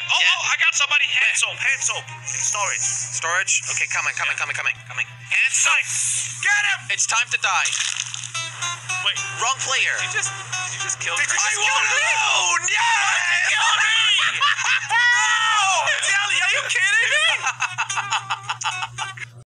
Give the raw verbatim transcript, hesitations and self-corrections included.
Oh, Yeah. oh, I got somebody. Hand soap, hand soap. In storage. Storage? Okay, coming, coming, Yeah. coming, coming, coming. Hand soap. Get him! It's time to die. Wait, Wrong player. you just, you just killed Did me. you I just won kill me? alone! Yeah!